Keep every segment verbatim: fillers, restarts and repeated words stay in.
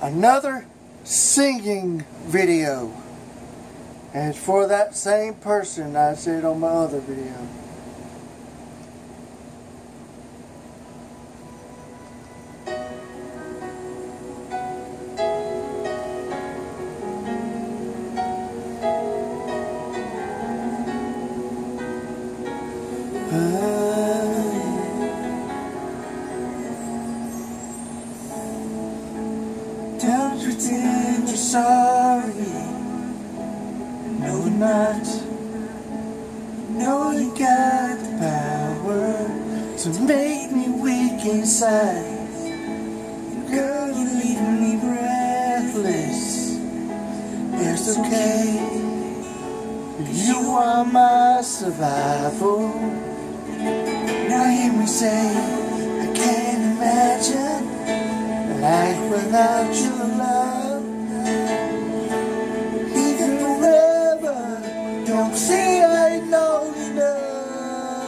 another singing video. And it's for that same person I said on my other video. Don't pretend you're sorry. No, you're not. No, you got the power to make me weak inside. Girl, you're leaving me breathless. It's okay. You are my survival. Now hear me say, I can't imagine life without your love. Even forever, don't see I know you love.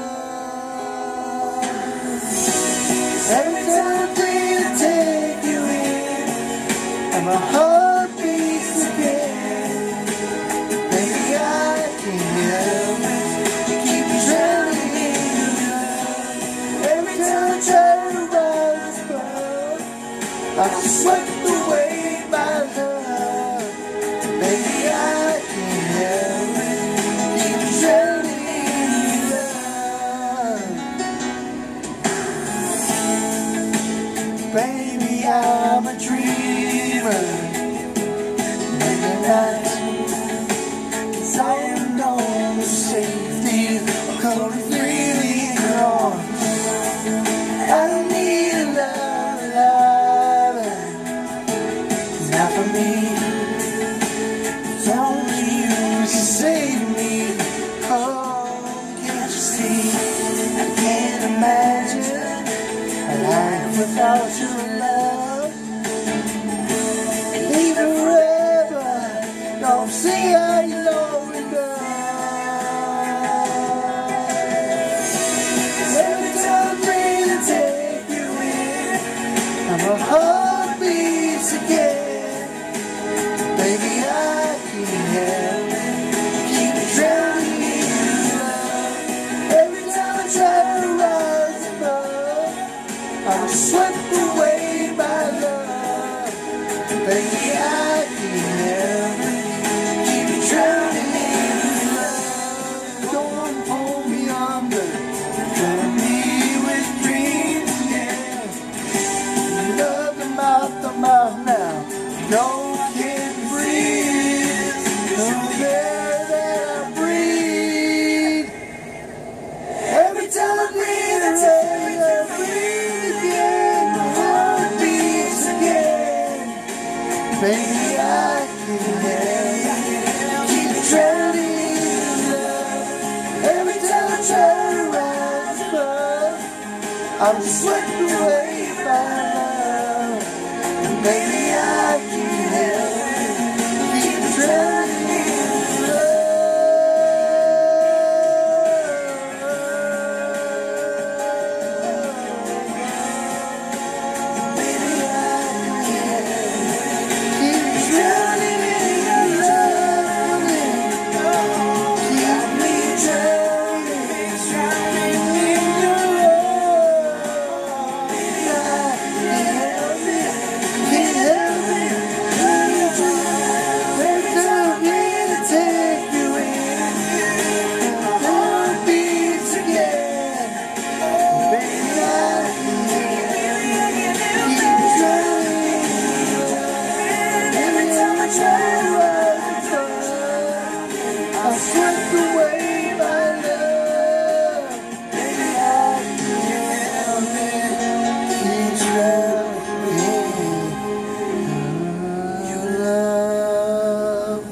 Every time I dream to take you in, and my heart beats again, baby I can't help it, keep drowning in your love. Every time I try to rise above, I'm swept away by love. Baby, I can't help it, keep drowning in love. Baby, I'm a dreamer. Maybe not, 'cause I am known to safety, coming freely in your arms. I don't need a love, love. Not for me, it's only you to save me. Oh, can't you see? I can't imagine a life without your love. Even forever, don't see how you know it does. Every time I dream to take you in, and my heart beats again, baby I can't help it, keep drowning in love. Every time I try to rise above, I'm swept away by love. Baby I can't help it, keep drowning in love. Don't pull me under, fill me with dreams again. Love the mouth, the mouth now. No can breathe. No there that I breathe. Every time I breathe, I tell you I breathe again. My heart beats again. Baby, I can help it, keep drowning in love. Every time I try to rise above, I'm swept away by love. Baby, I can't help it, keep drowning in love. Baby, I can't help it, keep drowning in love. Keep me drowning, drowning in your love. Baby, I can't help it, can't help it. Every time I need to take you in, and my heart beats again. Baby, I can't keep drowning in love. Every time I try to rise above, I'm swept away by love. Baby, I can't help it, keep drowning in your love.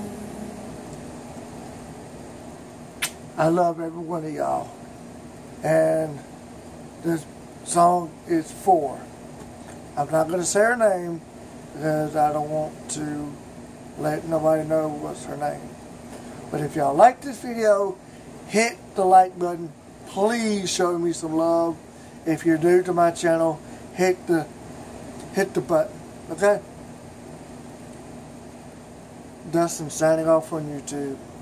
I love every one of y'all. And this song is for. I'm not going to say her name because I don't want to let nobody know what's her name. But if y'all like this video, hit the like button. Please show me some love. If you're new to my channel, hit the hit the button. Okay? Dustin signing off on YouTube.